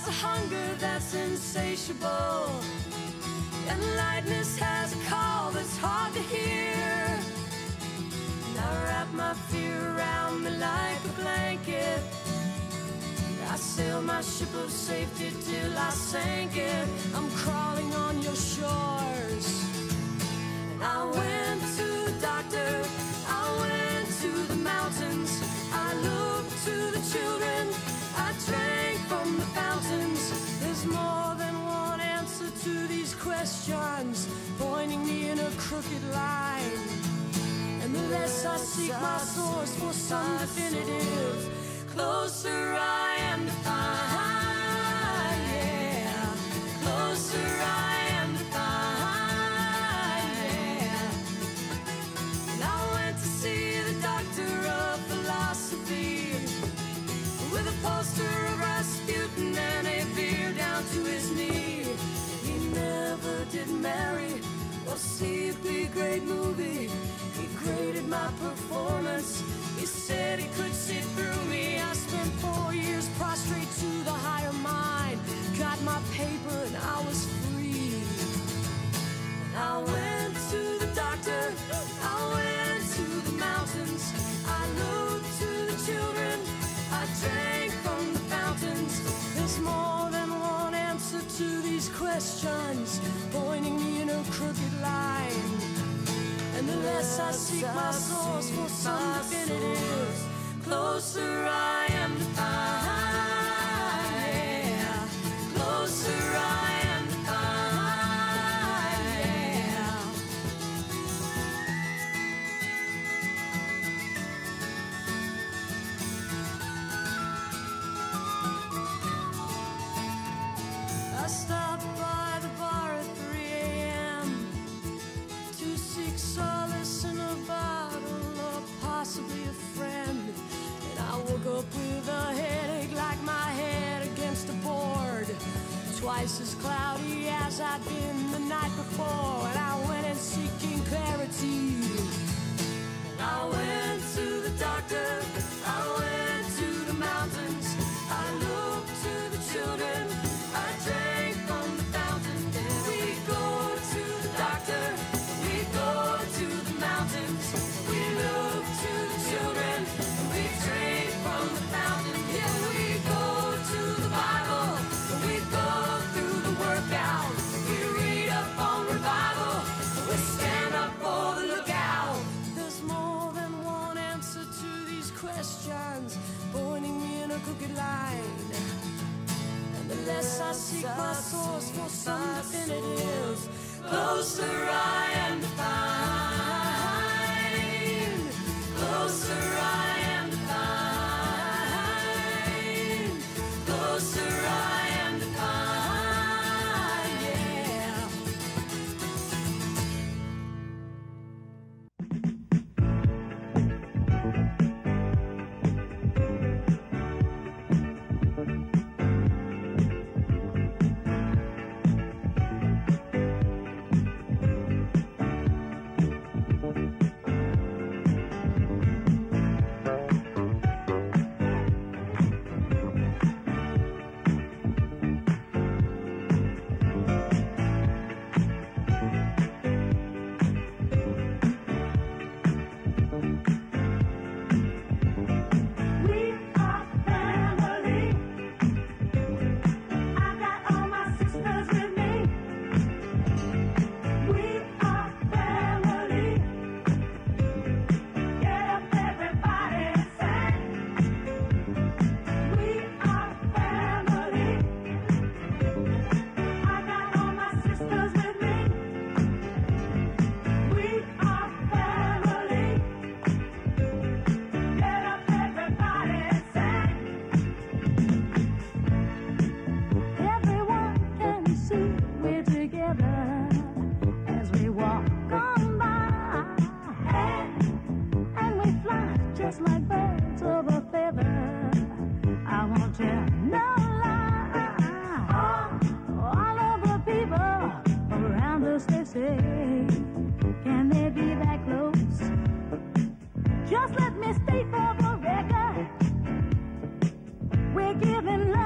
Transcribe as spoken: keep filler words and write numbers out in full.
has a hunger that's insatiable, and lightness has a call that's hard to hear. And I wrap my fear around me like a blanket. I sail my ship of safety till I sank it. I'm crawling on your shores. And I went to the doctor, I went to the mountains, I looked to the children, I drank from the fountains. There's more than one answer to these questions, pointing me in a crooked line. And the less I seek my source for some definitive, closer I am to find, yeah. Closer I am to find, yeah. And I went to see the doctor of philosophy, with a poster of Rasputin and a beard down to his knee. He never did marry or see a big great movie. He graded my performance. He said he could see through me. I spent four years prostrate to the higher mind, got my paper and I was free. And I went to the doctor, I went to the mountains, I looked to the children, I drank from the fountains. There's more than one answer to these questions, pointing me in a crooked line. And the less I seek my source for some definitive, closer I am to find, yeah. Closer I am to find, yeah. I stopped by the bar at three A M to seek solace in a bottle or possibly a friend. And I woke up with a headache like my head against a board, twice as cloudy as I'd been the night before. And I went in seeking clarity. And I went to the doctor, I went to the mountains, I looked to the children, I drank from the fountain. And we go to the doctor, we go to the mountains, we look to the children, we drink from the fountain. Yeah, we go to the Bible, we go through the workout, we read up on revival, we stand up for the lookout. There's more than one answer to these questions, pointing me in a crooked line. And the less I seek my source for some definitive, closer I am to find, closer I am to find, closer I am to find, yeah. Just let me state for the record, we're giving love.